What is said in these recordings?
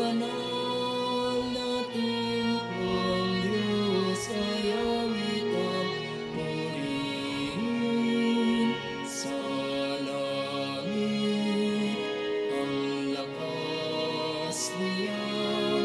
banal na tupang Diyos ay awitan, purihin sa langit ang lakas niyang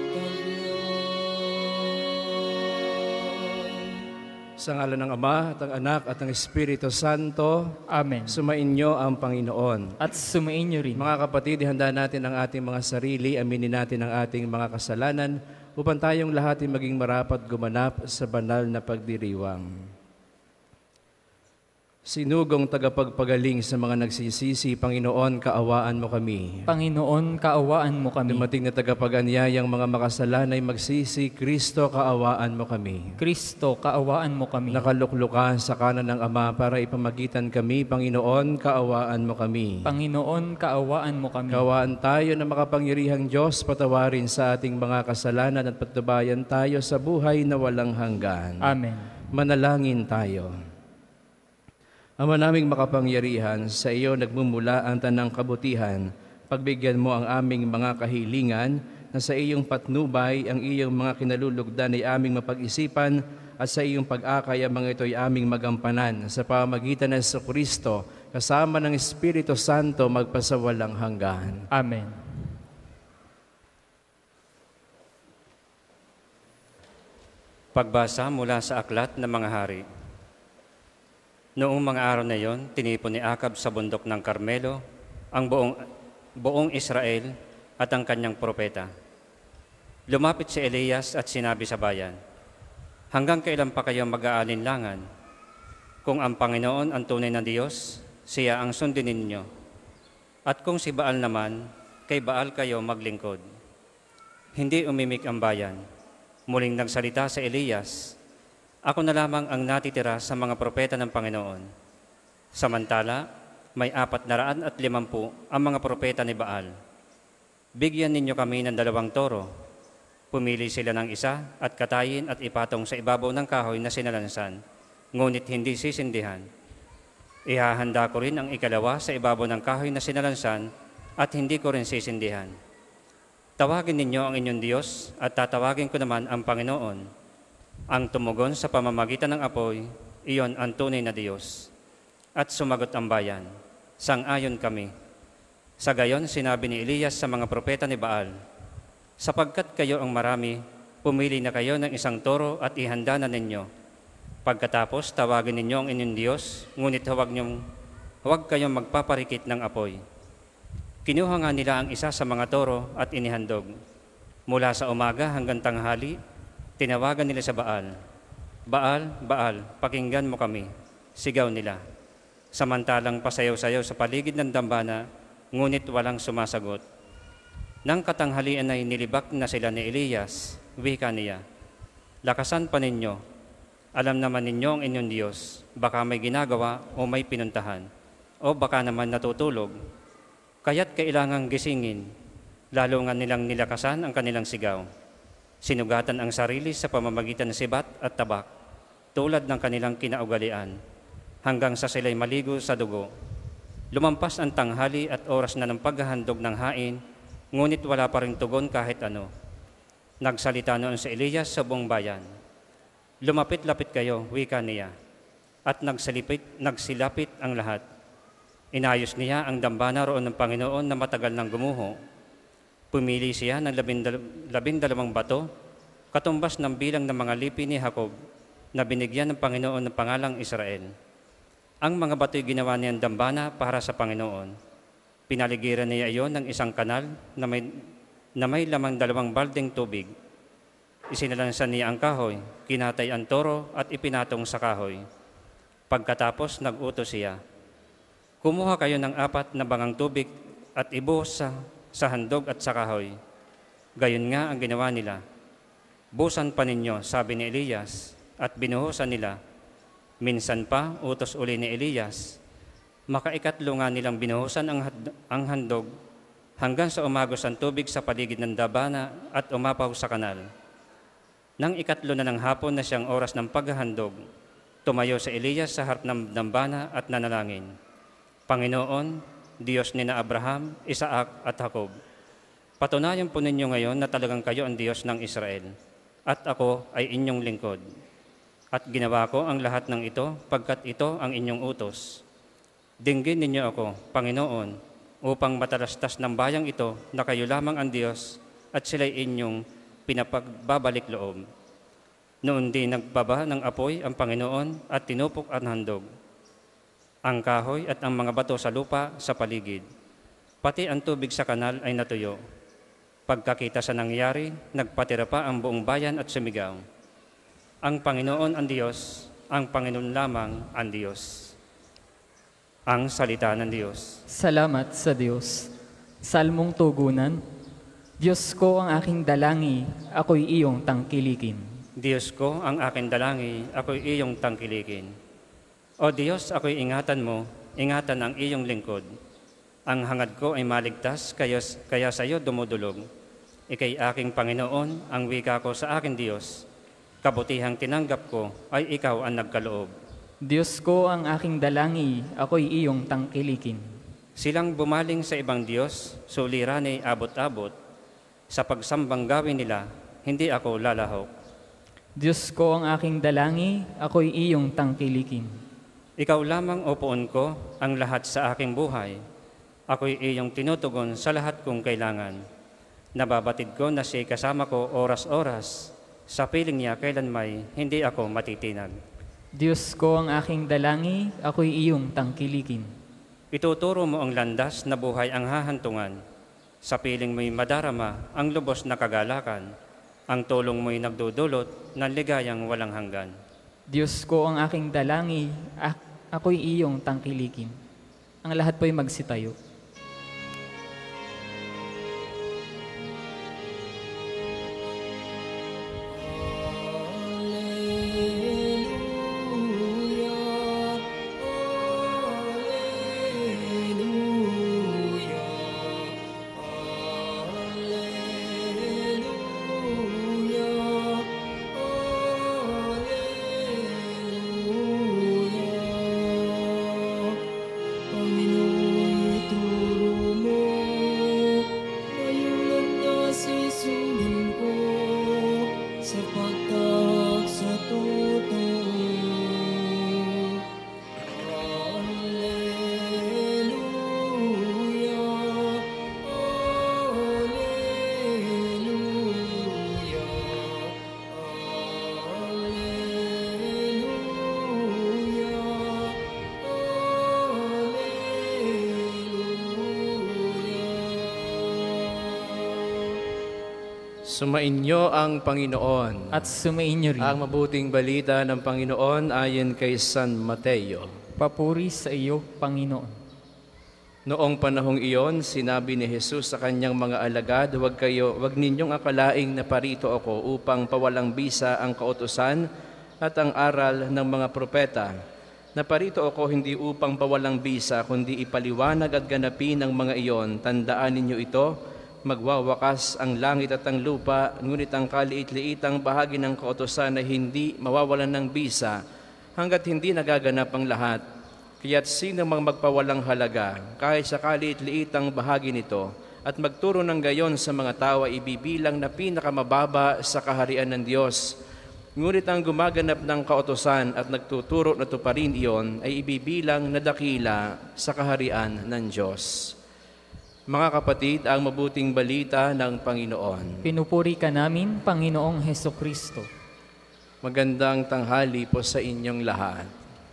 taglay. Sa ngalan ng Ama, at ng Anak, at ng Espiritu Santo, Amen. sumainyo ang Panginoon. At sumainyo rin. Mga kapatid, ihanda natin ang ating mga sarili, aminin natin ang ating mga kasalanan, upang tayong lahat ay maging marapat gumanap sa banal na pagdiriwang. Sinugong tagapagpagaling sa mga nagsisisi, Panginoon, kaawaan mo kami. Panginoon, kaawaan mo kami. Dumating na tagapag-anyayang mga makasalanay magsisi, Kristo, kaawaan mo kami. Kristo, kaawaan mo kami. Nakaluklukan sa kanan ng Ama para ipamagitan kami, Panginoon, kaawaan mo kami. Panginoon, kaawaan mo kami. Kaawaan tayo na makapangyarihang Diyos, patawarin sa ating mga kasalanan at patnubayan tayo sa buhay na walang hanggan. Amen. Manalangin tayo. Ama naming makapangyarihan, sa iyo nagmumula ang tanang kabutihan. Pagbigyan mo ang aming mga kahilingan, na sa iyong patnubay ang iyong mga kinalulugdan ay aming mapag-isipan, at sa iyong pag-akay ang mga ito ay aming magampanan sa pamamagitan ng Kristo, kasama ng Espiritu Santo magpasawalang hanggan. Amen. Pagbasa mula sa Aklat ng Mga Hari. Noong mga araw na iyon, tinipon ni Akab sa bundok ng Karmelo ang buong Israel at ang kanyang propeta. Lumapit si Elias at sinabi sa bayan, "Hanggang kailan pa kayo mag-aalinlangan? Kung ang Panginoon ang tunay na Diyos, siya ang sundin ninyo. At kung si Baal naman, kay Baal kayo maglingkod." Hindi umimik ang bayan. Muling nagsalita si Elias, "Ako na lamang ang natitira sa mga propeta ng Panginoon. Samantala, may 450 ang mga propeta ni Baal. Bigyan ninyo kami ng 2 toro. Pumili sila ng isa at katayin at ipatong sa ibabaw ng kahoy na sinalansan, ngunit hindi sisindihan. Ihahanda ko rin ang ikalawa sa ibabaw ng kahoy na sinalansan at hindi ko rin sisindihan. Tawagin ninyo ang inyong Diyos at tatawagin ko naman ang Panginoon. Ang tumugon sa pamamagitan ng apoy, iyon ang tunay na Diyos." At sumagot ang bayan, "Sang-ayon kami." Sa gayon, sinabi ni Elias sa mga propeta ni Baal, "Sapagkat kayo ang marami, pumili na kayo ng 1 toro at ihanda na ninyo. Pagkatapos, tawagin ninyo ang inyong Diyos, ngunit huwag kayong magpaparikit ng apoy." Kinuha nga nila ang isa sa mga toro at inihandog. Mula sa umaga hanggang tanghali, tinawagan nila sa Baal, "Baal, Baal, pakinggan mo kami." Sigaw nila. Samantalang pasayaw-sayaw sa paligid ng dambana, ngunit walang sumasagot. Nang katanghalian ay nilibak na sila ni Elias, wika niya, "Lakasan pa ninyo. Alam naman ninyo ang inyong Diyos. Baka may ginagawa o may pinuntahan, o baka naman natutulog. Kaya't kailangang gisingin." Lalo nga nilang nilakasan ang kanilang sigaw. Sinugatan ang sarili sa pamamagitan ng sibat at tabak, tulad ng kanilang kinaugalian, hanggang sa sila'y maligo sa dugo. Lumampas ang tanghali at oras na ng paghahandog ng hain, ngunit wala pa ring tugon kahit ano. Nagsalita noon si Elias sa buong bayan, "Lumapit-lapit kayo," wika niya, at nagsilapit ang lahat. Inayos niya ang dambana roon ng Panginoon na matagal nang gumuho. Pumili siya ng 12 bato, katumbas ng bilang ng mga lipi ni Jacob, na binigyan ng Panginoon ng pangalang Israel. Ang mga bato'y ginawa niyang dambana para sa Panginoon. Pinaligiran niya iyon ng isang kanal na may lamang 2 baldeng tubig. Isinalansan niya ang kahoy, kinatay ang toro at ipinatong sa kahoy. Pagkatapos nag-utos siya, "Kumuha kayo ng 4 na bangang tubig at ibuhos sa handog at sa kahoy." Gayon nga ang ginawa nila. "Busan pa ninyo," sabi ni Elias, at binuhusan nila. Minsan pa, utos uli ni Elias. Makaikatlo nga nilang binuhusan ang handog hanggang sa umagos ang tubig sa paligid ng dambana at umapaw sa kanal. Nang 3 na ng hapon na siyang oras ng paghahandog, tumayo si Elias sa harap ng dambana at nanalangin, "Panginoon, Diyos ni na Abraham, Isaac at Jacob, Patunayan po ninyo ngayon na talagang kayo ang Diyos ng Israel, at ako ay inyong lingkod. At ginawa ko ang lahat ng ito, pagkat ito ang inyong utos. Dinggin ninyo ako, Panginoon, upang matalastas ng bayang ito na kayo lamang ang Diyos at sila'y inyong pinapagbabalik loob. Noon din nagbaba ng apoy ang Panginoon at tinupok ang handog, ang kahoy at ang mga bato sa lupa sa paligid. Pati ang tubig sa kanal ay natuyo. Pagkakita sa nangyari, nagpatira pa ang buong bayan at sumigaw. Ang Panginoon ang Diyos, ang Panginoon lamang ang Diyos. Ang salita ng Diyos. Salamat sa Diyos. Salmong tugunan. Diyos ko ang aking dalangi, ako'y iyong tangkilikin. Diyos ko, ang aking dalangi, ako'y iyong tangkilikin. O Diyos, ako'y ingatan mo, ingatan ang iyong lingkod. Ang hangad ko ay maligtas, kaya sa iyo dumudulog. Ika'y aking Panginoon, ang wika ko sa aking Diyos. Kabutihang tinanggap ko ay ikaw ang nagkaloob. Diyos ko ang aking dalangi, ako'y iyong tangkilikin. Silang bumaling sa ibang Diyos, suliran ay abot-abot. Sa pagsambang gawin nila, hindi ako lalahok. Diyos ko ang aking dalangi, ako'y iyong tangkilikin. Ikaw lamang o poon ko ang lahat sa aking buhay. Ako'y iyong tinutugon sa lahat kong kailangan. Nababatid ko na siya'y kasama ko oras-oras. Sa piling niya kailan may hindi ako matitinag. Diyos ko ang aking dalangi, ako'y iyong tangkilikin. Ituturo mo ang landas na buhay ang hahantungan. Sa piling mo'y madarama ang lubos na kagalakan. Ang tulong mo'y nagdudulot ng ligayang walang hanggan. Diyos ko ang aking dalangi, ako'y iyong tangkilikin. Ang lahat po'y magsitayo. Sumainyo ang Panginoon. At sumainyo rin. Ang mabuting balita ng Panginoon ayon kay San Mateo. Papuri sa iyo, Panginoon. Noong panahong iyon, sinabi ni Jesus sa kanyang mga alagad, Huwag ninyong akalaing naparito ako upang pawalang bisa ang kautusan at ang aral ng mga propeta. Naparito ako hindi upang pawalang bisa, kundi ipaliwanag at ganapin ang mga iyon. Tandaan ninyo ito, magwawakas ang langit at ang lupa, ngunit ang kaliit-liitang bahagi ng kautusan na hindi mawawalan ng bisa hanggat hindi nagaganap ang lahat. Kaya't sino mang magpawalang halaga kahit sa kaliit-liitang bahagi nito at magturo ng gayon sa mga tao ay ibibilang na pinakamababa sa kaharian ng Diyos. Ngunit ang gumaganap ng kautusan at nagtuturo na tuparin iyon ay ibibilang na dakila sa kaharian ng Diyos. Mga kapatid, ang mabuting balita ng Panginoon. Pinupuri ka namin, Panginoong Hesukristo. Magandang tanghali po sa inyong lahat.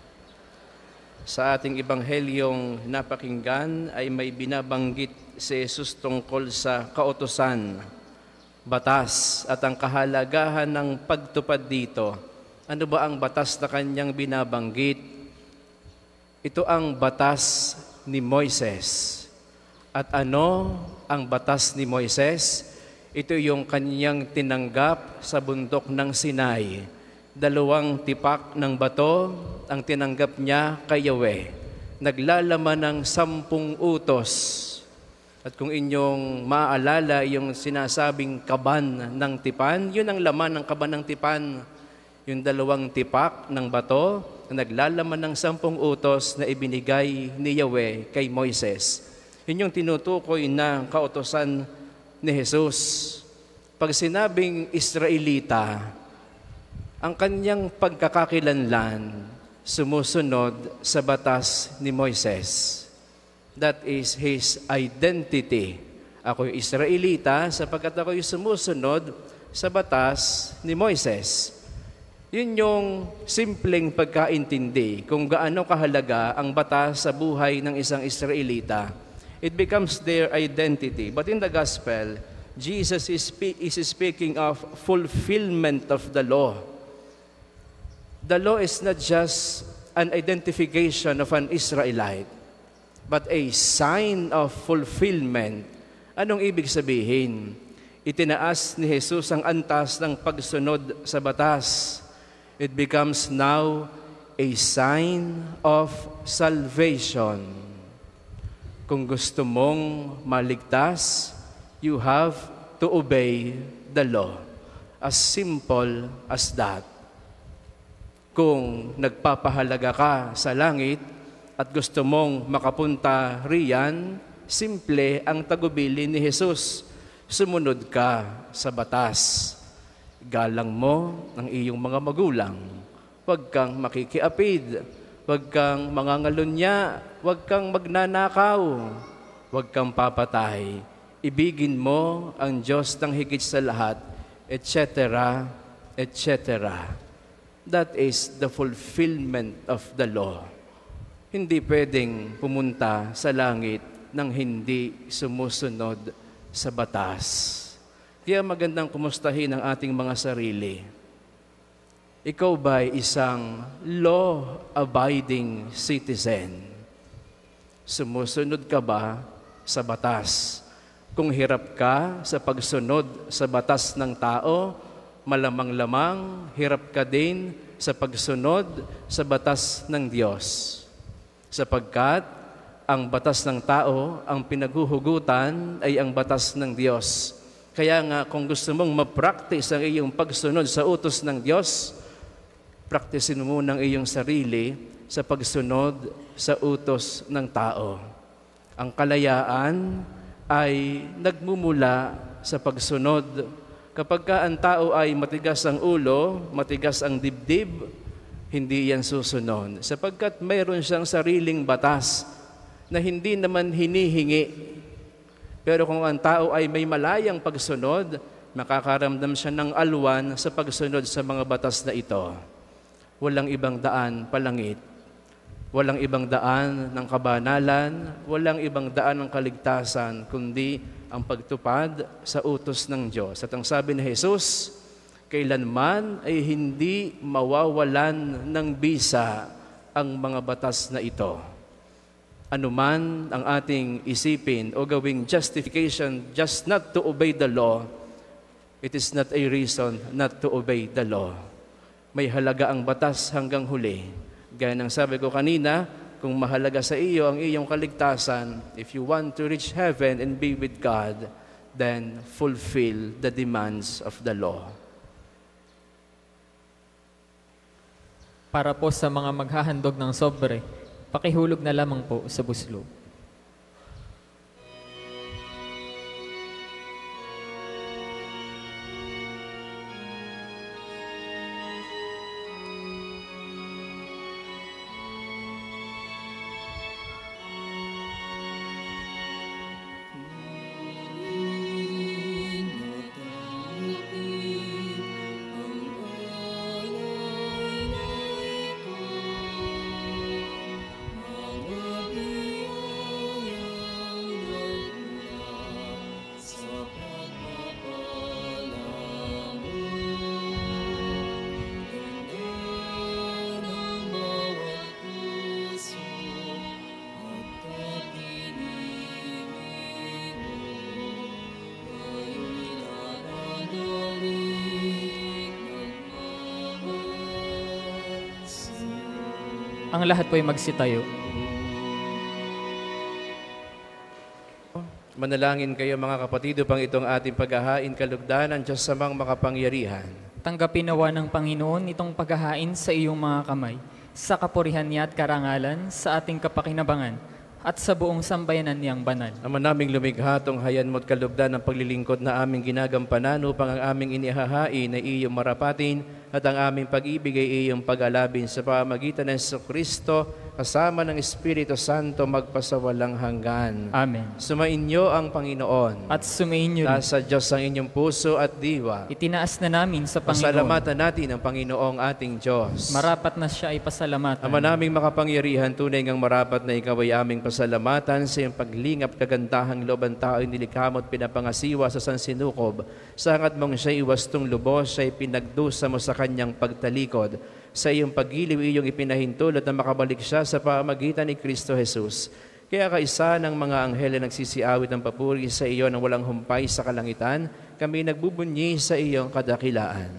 Sa ating ebanghelyong napakinggan ay may binabanggit si Jesus tungkol sa kautusan, batas at ang kahalagahan ng pagtupad dito. Ano ba ang batas na kanyang binabanggit? Ito ang batas ni Moises. At ano ang batas ni Moises? Ito yung kanyang tinanggap sa bundok ng Sinai. 2 tipak ng bato ang tinanggap niya kay Yahweh. Naglalaman ng 10 utos. At kung inyong maaalala yung sinasabing kaban ng tipan, yun ang laman ng kaban ng tipan. Yung 2 tipak ng bato na naglalaman ng 10 utos na ibinigay ni Yahweh kay Moises. Yun yung tinutukoy na kautosan ni Jesus. Pag sinabing Israelita, ang kanyang pagkakakilanlan sumusunod sa batas ni Moises. That is his identity. Ako'y Israelita sapagkat ako'y sumusunod sa batas ni Moises. Yun yung simpleng pagkaintindi kung gaano kahalaga ang batas sa buhay ng isang Israelita. It becomes their identity. But in the gospel, Jesus is speaking of fulfillment of the law. The law is not just an identification of an Israelite, but a sign of fulfillment. Anong ibig sabihin? Itinaas ni Jesus ang antas ng pagsunod sa batas. It becomes now a sign of salvation. Kung gusto mong maligtas, you have to obey the law. As simple as that. Kung nagpapahalaga ka sa langit at gusto mong makapunta riyan, simple ang tagubilin ni Jesus. Sumunod ka sa batas. Galang mo ang iyong mga magulang. Huwag kang makikiapid. Huwag kang mangangalunya. Huwag kang magnanakaw. Huwag kang papatay. Ibigin mo ang Diyos ng higit sa lahat, etc., etc. That is the fulfillment of the law. Hindi pwedeng pumunta sa langit nang hindi sumusunod sa batas. Kaya magandang kumustahin ang ating mga sarili. Ikaw ba'y isang law-abiding citizen? Sumusunod ka ba sa batas? Kung hirap ka sa pagsunod sa batas ng tao, malamang-lamang hirap ka din sa pagsunod sa batas ng Diyos. Sapagkat ang batas ng tao, ang pinaghuhugutan ay ang batas ng Diyos. Kaya nga kung gusto mong ma-practice ang iyong pagsunod sa utos ng Diyos, praktisin mo ng iyong sarili sa pagsunod sa utos ng tao. Ang kalayaan ay nagmumula sa pagsunod. Kapag ka ang tao ay matigas ang ulo, matigas ang dibdib, hindi yan susunod. Sapagkat mayroon siyang sariling batas na hindi naman hinihingi. Pero kung ang tao ay may malayang pagsunod, makakaramdam siya ng alwan sa pagsunod sa mga batas na ito. Walang ibang daan palangit. Walang ibang daan ng kabanalan, walang ibang daan ng kaligtasan, kundi ang pagtupad sa utos ng Diyos. At ang sabi ni Jesus, kailanman ay hindi mawawalan ng bisa ang mga batas na ito. Anuman ang ating isipin o gawing justification just not to obey the law, it is not a reason not to obey the law. May halaga ang batas hanggang huli. Gaya ng sabi ko kanina, kung mahalaga sa iyo ang iyong kaligtasan, if you want to reach heaven and be with God, then fulfill the demands of the law. Para po sa mga maghahandog ng sobre, pakihulog na lamang po sa buslo. Ang lahat po ay magsitayo. Manalangin kayo mga kapatid upang itong ating paghahain kalugdan ng Diyos samang makapangyarihan. Tanggapin nawa ng Panginoon itong paghahain sa iyong mga kamay, sa kapurihan niya at karangalan, sa ating kapakinabangan, at sa buong sambayanan niyang banal. Ama naming lumikha, tunghayan mo't kalugdan ng paglilingkod na aming ginagampanan upang ang aming inihahain ay iyong marapatin at ang aming pag-ibig ay iyong pag-alabin sa pamamagitan ng Kristo kasama ng Espiritu Santo magpasawalang hanggan. Amen. Sumainyo ang Panginoon. At sumainyo rin. Nasa Diyos ang inyong puso at diwa. Itinaas na namin sa Panginoon. Pasalamatan natin ang Panginoong ating Diyos. Marapat na siya ay pasalamatan. Ama naming makapangyarihan, tunay ngang marapat na ikaw ay aming pasalamatan sa iyong paglingap kagandahang loob ang tao nilikha mo't pinapangasiwa sa sansinukob. Sa hangat mong siya'y iwastong lubos, siya'y pinagdusa mo sa kanyang pagtalikod. Sa iyong paggiliw iyong ipinahintulot na makabalik siya sa pamamagitan ni Kristo Jesus. Kaya kaisa ng mga anghel na nagsisiawit ng papuri sa iyo nang walang humpay sa kalangitan, kami nagbubunyi sa iyong kadakilaan.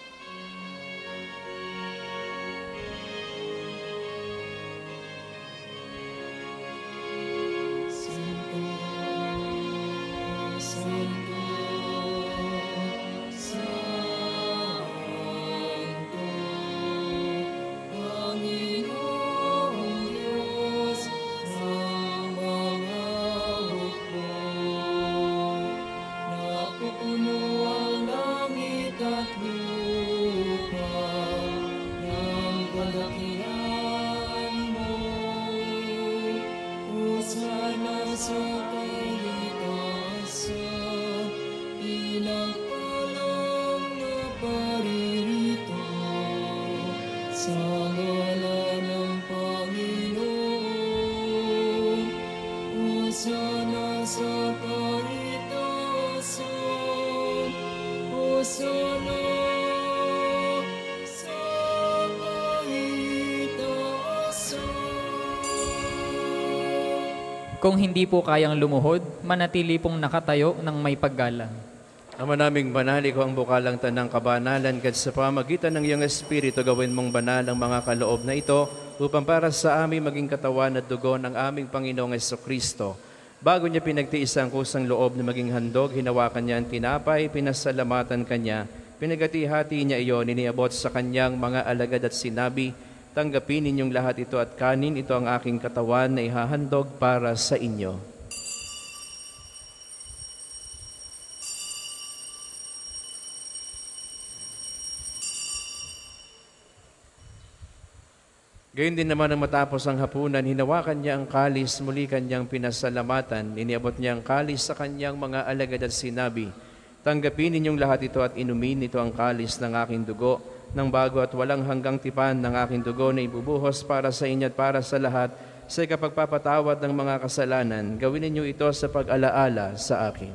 Kung hindi po kayang lumuhod, manatili pong nakatayo ng may paggalang. Ama naming banal, ikaw ang bukalang tanang kabanalan, kat sa pamagitan ng iyong Espiritu, gawin mong banal ang mga kaloob na ito, upang para sa amin maging katawan at dugo ng aming Panginoong Jesucristo. Bago niya pinagtiis ang kusang loob na maging handog, hinawakan niya ang tinapay, pinasalamatan kanya, pinagati-hati niya iyon, iniabot sa kanyang mga alagad at sinabi, tanggapin ninyong lahat ito at kanin, ito ang aking katawan na ihahandog para sa inyo. Gayon din naman ang matapos ang hapunan, hinawakan niya ang kalis, muli kanyang pinasalamatan, iniabot niya ang kalis sa kanyang mga alagad at sinabi, tanggapin ninyong lahat ito at inumin, ito ang kalis ng aking dugo, ng bago at walang hanggang tipan ng aking dugo na ibubuhos para sa inyo at para sa lahat sa ikapagpapatawad ng mga kasalanan. Gawin ninyo ito sa pag-alaala sa akin.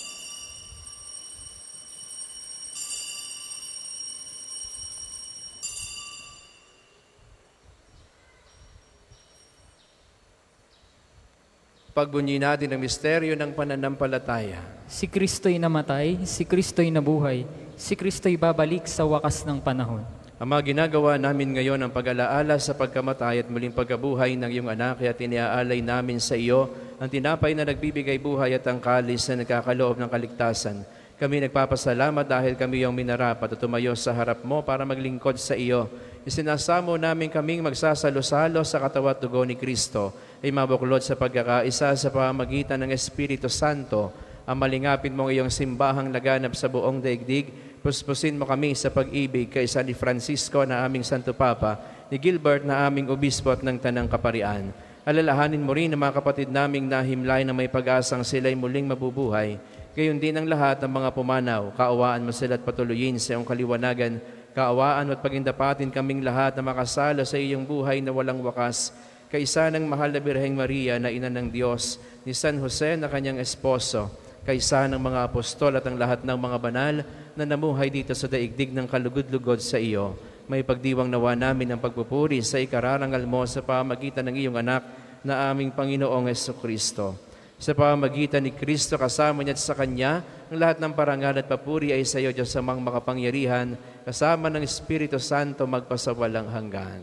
Pagbunyi natin ang misteryo ng pananampalataya. Si Kristo'y namatay, si Kristo'y nabuhay, si Kristo'y babalik sa wakas ng panahon. Ama, ginagawa namin ngayon ang pag-alaala sa pagkamatay at muling pagkabuhay ng iyong anak, kaya iniaalay namin sa iyo ang tinapay na nagbibigay buhay at ang kalis na nagkakaloob ng kaligtasan. Kami nagpapasalamat dahil kami iyong minarapat at tumayo sa harap mo para maglingkod sa iyo. Isinasamo namin kaming magsasalo-salo sa katawan at dugo ni Kristo ay mabuklod sa pagkakaisa sa pamamagitan ng Espiritu Santo. Ang malingapin mong iyong simbahang laganap sa buong daigdig, puspusin mo kami sa pag-ibig kaysa ni Francisco na aming Santo Papa, ni Gilbert na aming Obispo at ng Tanang Kaparian. Alalahanin mo rin ang mga kapatid naming nahimlay na may pag-asang sila'y muling mabubuhay. Gayon din ang lahat ng mga pumanaw, kaawaan mo sila at patuloyin sa iyong kaliwanagan. Kaawaan mo at pagindapatin kaming lahat na makasala sa iyong buhay na walang wakas. Kaisa ng mahal na Birheng Maria na ina ng Diyos, ni San Jose na kanyang esposo, kaisa ng mga apostol at ang lahat ng mga banal na namuhay dito sa daigdig ng kalugod-lugod sa iyo. May pagdiwang nawa namin ang pagpupuri sa ikararangal mo sa pamagitan ng iyong anak na aming Panginoong Jesucristo. Sa pamamagitan ni Kristo kasama niya at sa Kanya, ang lahat ng parangal at papuri ay sa iyo, Diyos amang makapangyarihan, kasama ng Espiritu Santo magpasawalang hanggan.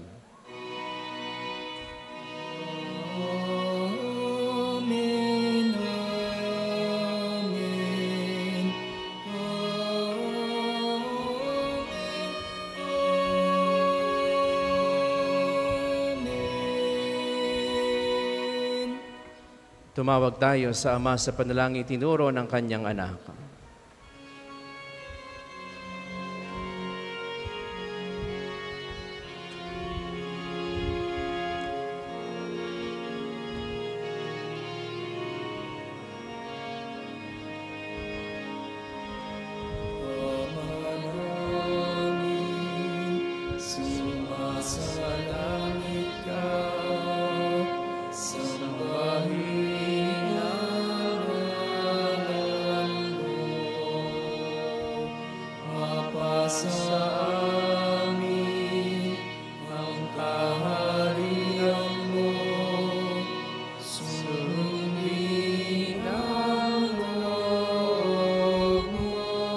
Amen, amen, amen. Tumawag tayo sa Ama sa panalangin tinuro ng kanyang anak. Sumasalangit ka, sambahin ang ngalan mo. Mapasa amin ang kaharian mo, sundin ang loob mo.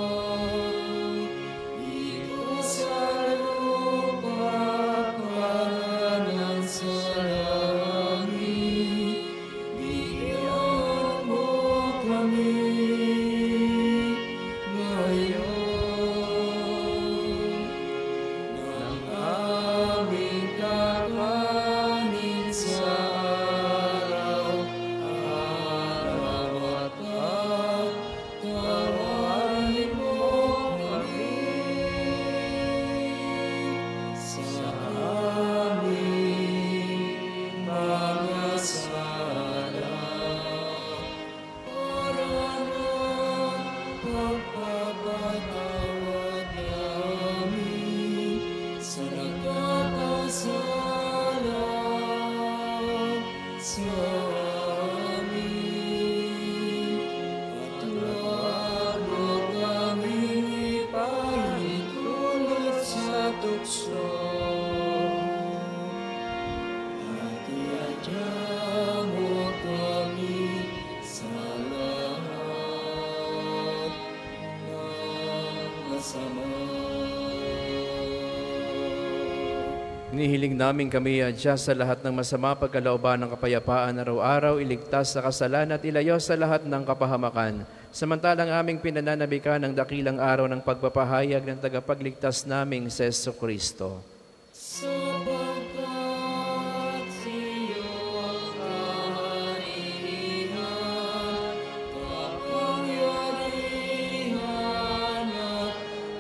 Dito sa lupa para sa langit, bigyan mo kami ngayon ng aming kakanin sa araw-araw at pagkawarin mo kami sa aming mga sala, para na pagpapatawad namin sa nagkakasala sa amin. At huwag mo kaming ipahintulot sa tukso, at iadya mo kami sa lahat ng masama. Hinihiling namin kami adya sa lahat ng masama pagkalooban ng kapayapaan araw-araw, iligtas sa kasalan at ilayo sa lahat ng kapahamakan. Samantalang aming pinananabikan ng dakilang araw ng pagpapahayag ng tagapagligtas naming si Jesucristo. Sapagkat sa'yo ang kaharian, kapangyarihan at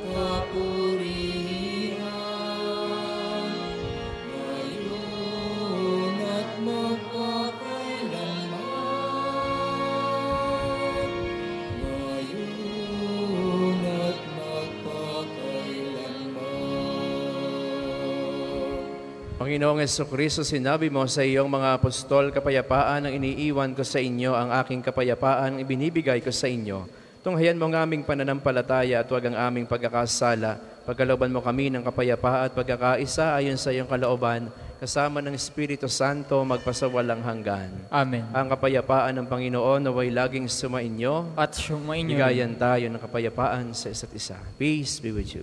kapurihan, ngayon at magpakailanman. Ngayon at magpakailanman. Panginoong Jesucristo, sinabi mo sa iyong mga apostol, kapayapaan ang iniiwan ko sa inyo, ang aking kapayapaan ibinibigay ko sa inyo. Tunghayan mo ang aming pananampalataya at huwag ang aming pagkakasala. Pagkalooban mo kami ng kapayapaan at pagkakaisa ayon sa iyong kalooban, kasama ng Espiritu Santo magpasawalang hanggan. Amen. Ang kapayapaan ng Panginoon naway laging sumainyo. At sumainyo. Bigayan tayo ng kapayapaan sa isa't isa. Peace be with you.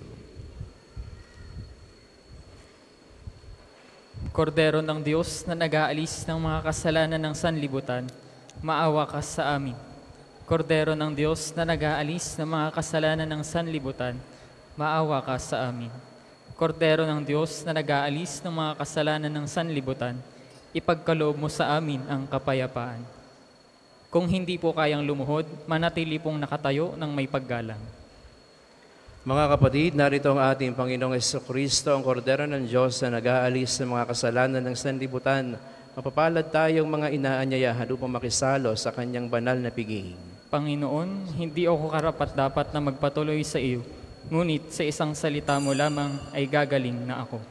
Kordero ng Diyos na nag-aalis ng mga kasalanan ng sanlibutan, maawa ka sa amin. Kordero ng Diyos na nag-aalis ng mga kasalanan ng sanlibutan, maawa ka sa amin. Kordero ng Diyos na nag-aalis ng mga kasalanan ng sanlibutan, ipagkaloob mo sa amin ang kapayapaan. Kung hindi po kayang lumuhod, manatili pong nakatayo ng may paggalang. Mga kapatid, narito ang ating Panginoong Jesucristo, ang Kordero ng Diyos na nag-aalis ng mga kasalanan ng sanlibutan. Mapapalad tayong mga inaanyayahan upang makisalo sa kanyang banal na piging. Panginoon, hindi ako karapat-dapat na magpatuloy sa iyo, ngunit sa isang salita mo lamang ay gagaling na ako.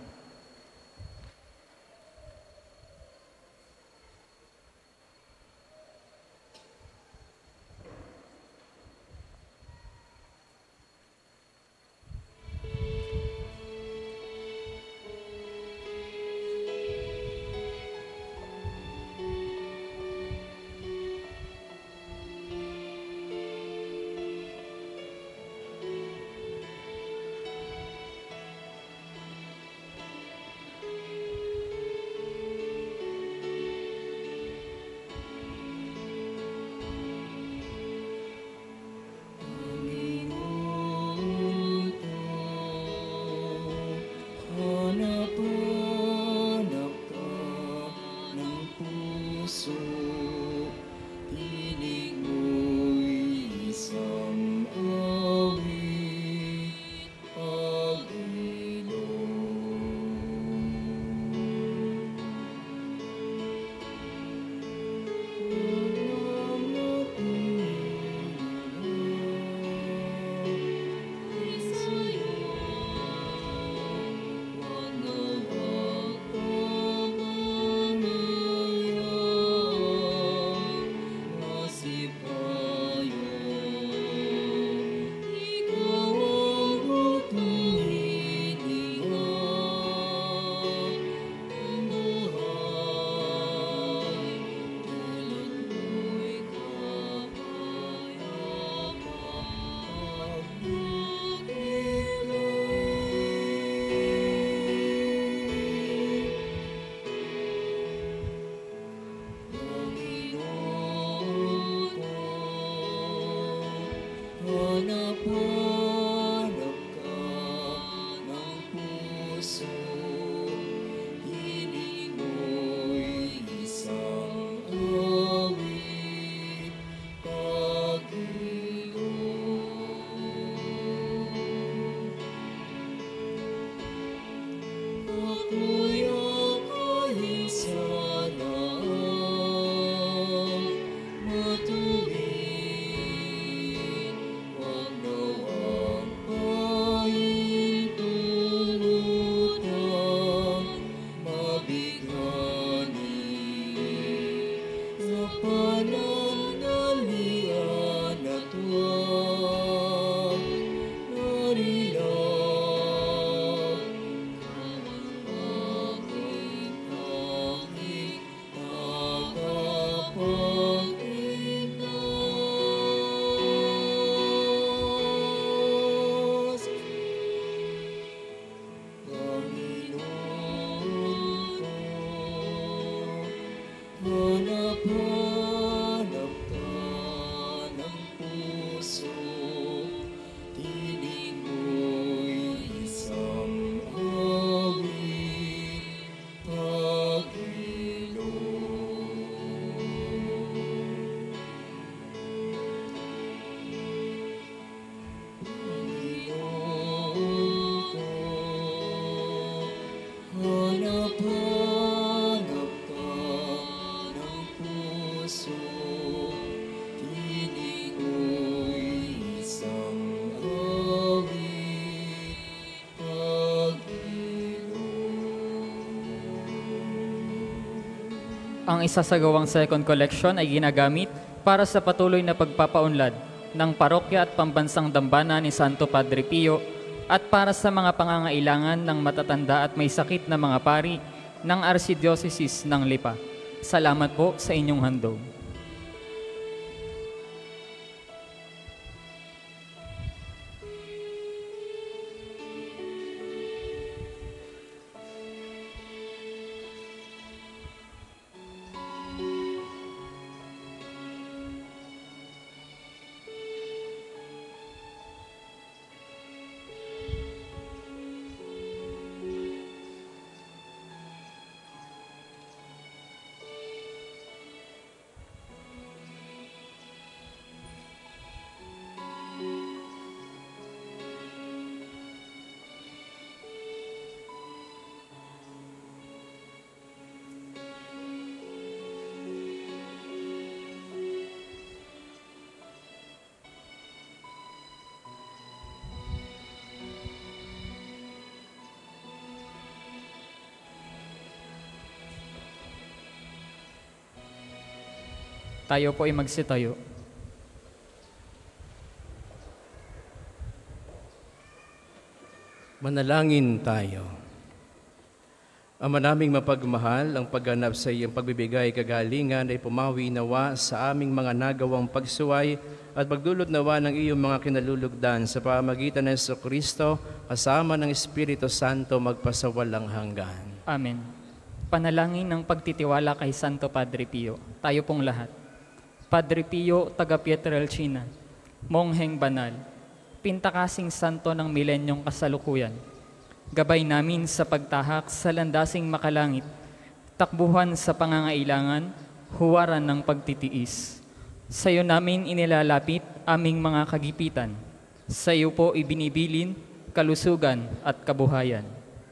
Hanapanap ka ng puso, hiling mo'y isang awit, Panginoon. Ako'y akayin sana matuwid, wag nawang pahintulutan, mabighani sa panandalian at huwag narilang. Tagapagligtas, Panginoon ko, hanap-hanap ka ng puso, tinig mo'y isang awit, Panginoon ko, hanap-hanap ka ng puso, tinig mo'y isang awit, Panginoon. Ang isasagawang second collection ay ginagamit para sa patuloy na pagpapaunlad ng parokya at pambansang dambana ni Santo Padre Pio at para sa mga pangangailangan ng matatanda at may sakit na mga pari ng Archdiocese ng Lipa. Salamat po sa inyong handog. Tayo po ay magsitayo. Manalangin tayo. Ama naming mapagmahal, ang pagganap sa iyong pagbibigay kagalingan ay pumawi nawa sa aming mga nagawang pagsuway at pagdulot nawa ng iyong mga kinalulugdan sa pamamagitan ng Jesucristo kasama ng Espiritu Santo magpasawalang hanggan. Amen. Panalangin ng pagtitiwala kay Santo Padre Pio. Tayo pong lahat. Padre Pio, taga Pietrelcina, Mongheng Banal, pintakasing santo ng milenyong kasalukuyan, gabay namin sa pagtahak sa landasing makalangit, takbuhan sa pangangailangan, huwaran ng pagtitiis. Sa iyo namin inilalapit aming mga kagipitan. Sa iyo po ibinibilin kalusugan at kabuhayan.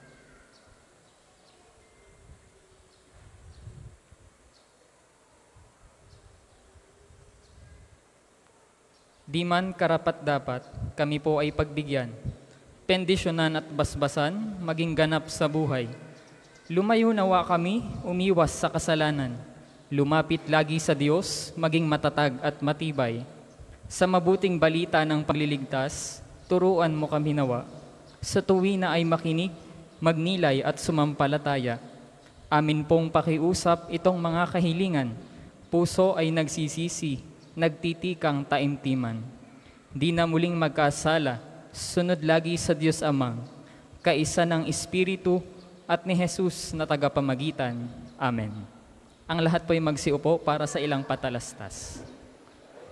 Di man karapat-dapat, kami po ay pagbigyan, pendisyonan at basbasan, maging ganap sa buhay. Lumayo nawa kami, umiwas sa kasalanan. Lumapit lagi sa Diyos, maging matatag at matibay. Sa mabuting balita ng pagliligtas, turuan mo kami nawa. Sa tuwi na ay makinig, magnilay at sumampalataya. Amin pong pakiusap itong mga kahilingan. Puso ay nagsisisi, nagtitikang taimtiman. Di na muling magkasala, sunod lagi sa Diyos Amang, kaisa ng Espiritu at ni Jesus na tagapamagitan. Amen. Ang lahat po ay magsiupo para sa ilang patalastas.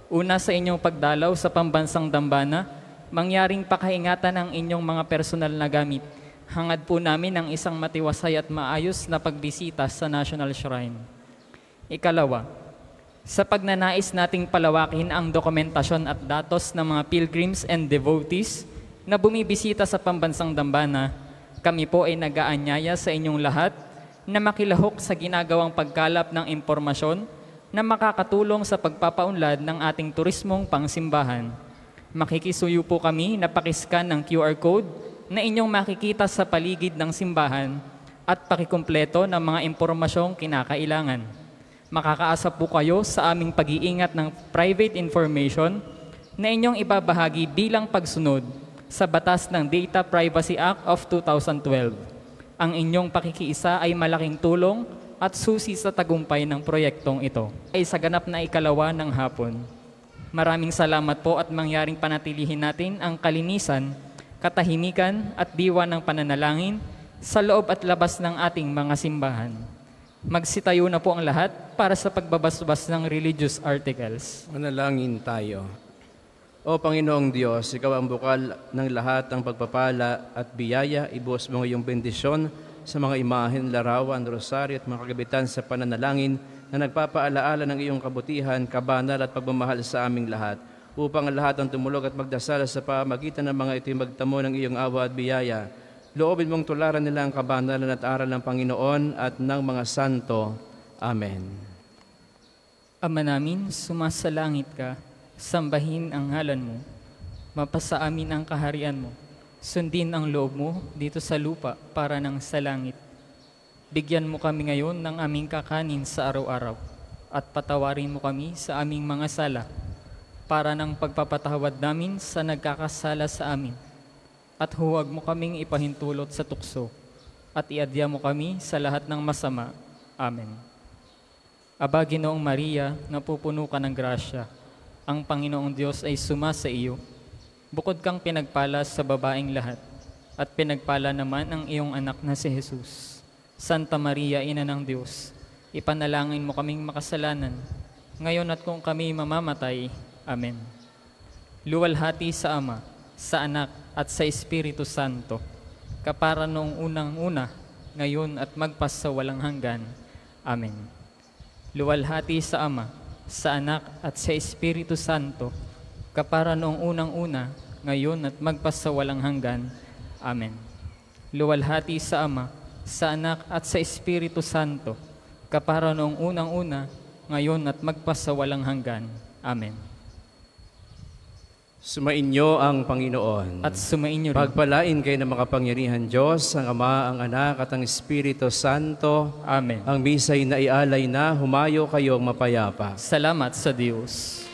Una sa inyong pagdalaw sa pambansang dambana, mangyaring pakaingatan ang inyong mga personal na gamit. Hangad po namin ang isang matiwasay at maayos na pagbisita sa National Shrine. Ikalawa, sa pagnanais nating palawakin ang dokumentasyon at datos ng mga pilgrims and devotees na bumibisita sa pambansang dambana, kami po ay nag-aanyaya sa inyong lahat na makilahok sa ginagawang pagkalap ng impormasyon na makakatulong sa pagpapaunlad ng ating turismong pangsimbahan. Makikisuyo po kami na pakiskan ng QR code na inyong makikita sa paligid ng simbahan at pakikumpleto ng mga impormasyong kinakailangan. Makakaasa po kayo sa aming pag-iingat ng private information na inyong ibabahagi bilang pagsunod sa batas ng Data Privacy Act of 2012. Ang inyong pakikiisa ay malaking tulong at susi sa tagumpay ng proyektong ito. Ay sa ganap na ikalawa ng hapon. Maraming salamat po at mangyaring panatilihin natin ang kalinisan, katahimikan at diwa ng pananalangin sa loob at labas ng ating mga simbahan. Magsitayo na po ang lahat para sa pagbabasbas ng religious articles. Manalangin tayo. O Panginoong Diyos, Ikaw ang bukal ng lahat ng pagpapala at biyaya. Ibuhos mo ngayong bendisyon sa mga imahen, larawan, rosaryo at mga kagabitan sa pananalangin na nagpapaalaala ng iyong kabutihan, kabanal at pagmamahal sa aming lahat, upang ang lahat ng tumulog at magdasal sa pamagitan ng mga ito'y magtamo ng iyong awa at biyaya. Loobin mong tularan nila ang kabanalan at aral ng Panginoon at ng mga santo. Amen. Ama namin, sumasalangit ka, sambahin ang ngalan mo, mapasa amin ang kaharian mo, sundin ang loob mo dito sa lupa para nang sa langit. Bigyan mo kami ngayon ng aming kakanin sa araw-araw at patawarin mo kami sa aming mga sala para ng pagpapatawad namin sa nagkakasala sa amin. At huwag mo kaming ipahintulot sa tukso at iadya mo kami sa lahat ng masama. Amen. Aba, Ginoong Maria, napupuno ka ng grasya. Ang Panginoong Diyos ay sumasa iyo. Bukod kang pinagpala sa babaeng lahat, at pinagpala naman ang iyong anak na si Jesus. Santa Maria, Ina ng Diyos, ipanalangin mo kaming makasalanan, ngayon at kung kami mamamatay. Amen. Luwalhati sa Ama, sa Anak, at sa Espiritu Santo, kapara noong unang-una, ngayon at magpasawalang hanggan. Amen. Luwalhati sa Ama, sa Anak, at sa Espiritu Santo, kapara noong unang-una, ngayon at magpasawalang hanggan. Amen. Luwalhati sa Ama, sa Anak, at sa Espiritu Santo, kapara noong unang-una, ngayon at magpasawalang hanggan. Amen. Sumainyo ang Panginoon. At sumainyo rin. Pagpalain kayo ng makapangyarihan Diyos, ang Ama, ang Anak, at ang Espiritu Santo. Amen. Ang misa'y naialay na, humayo kayong mapayapa. Salamat sa Diyos.